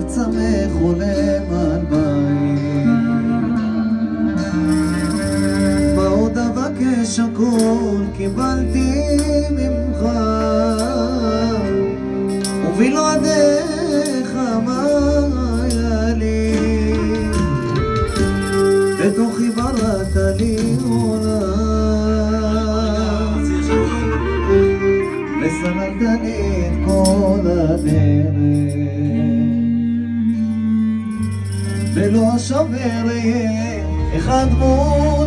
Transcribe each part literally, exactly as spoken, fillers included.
לב צמח חולם על בית. בעוד אבקש הכל קיבלתי ממך, ובלעדיך מה היה לי? בתוכי בראת לי עולם, וסללת לי את כל הדרך, ולא אשבר אהיה אחד מול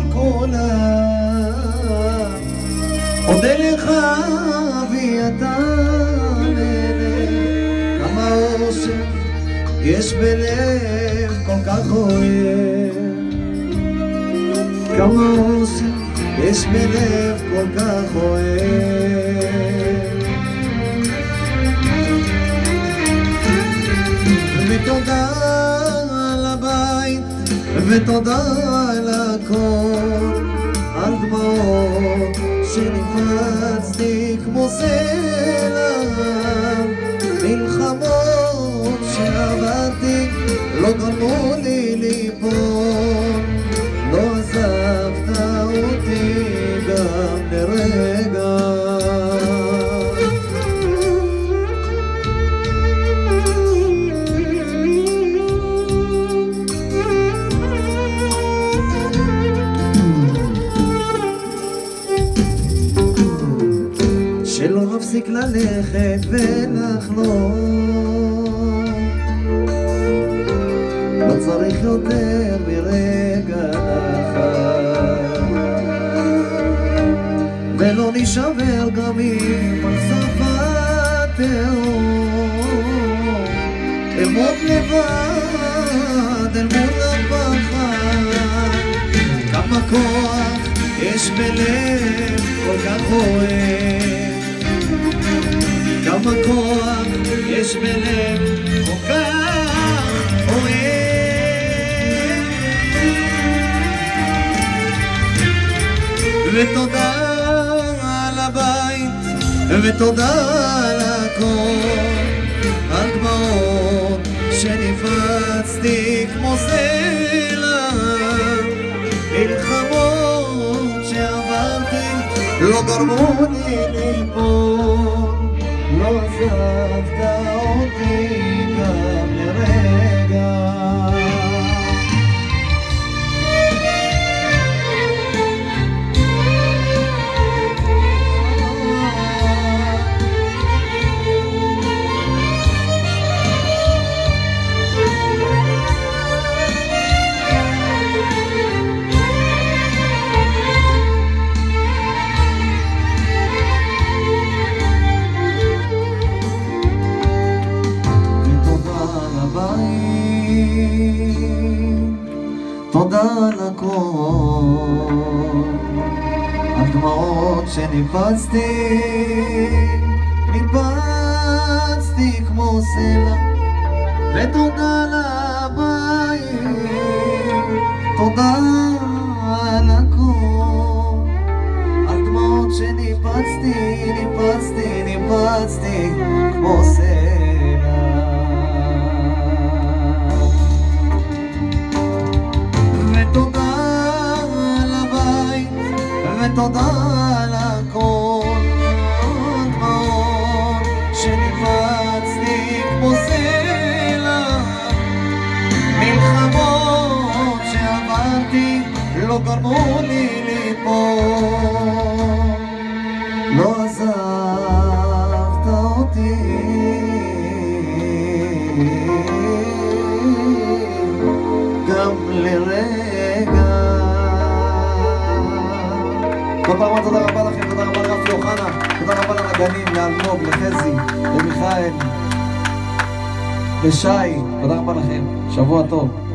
כולם. אודה לך ואתה מלך, כמה אושר יש בלב כל כך אוהב, כמה אושר יש בלב כל כך אוהב. ותודה על הבית ותודה על הכל, על דמעות שנפרצתי כמו סלע, מלחמות שעברתי לא גרמו לי ליפול, לא עזבת אותי גם לרגע. שלא נפסיק ללכת ולחלום, לא צריך יותר מרגע אחד, ולא נשבר גם אם על סף התהום, אמות לבד אל מול הפחד. כמה כוח יש בלב כל כך אוהב, כמה כוח יש בלב כל כך אוהב. ותודה על הבית ותודה על הכל, על דמעות שנפרצתי כמו סלע, מלחמות שעברתי לא גרמו לי ליפול, לא עזבת אותי גם לרגע. תודה על הכל, על דמעות שניפצתי, ניפצתי כמו סלע. ותודה על הבית, תודה על הכל, על דמעות שניפצתי, ניפצתי, ניפצתי כמו סלע. ותודה על הכל, דמעות שניפצתי כמו סלע, מלחמות שעברתי לא גרמו לי ליפול, לא עזבת אותי גם לרגע. כל פעם תודה רבה לכם, תודה רבה לרפי אוחנה, תודה רבה לנגנים, לאלמוג, לחזי, למיכאל, לשי, תודה רבה לכם, שבוע טוב.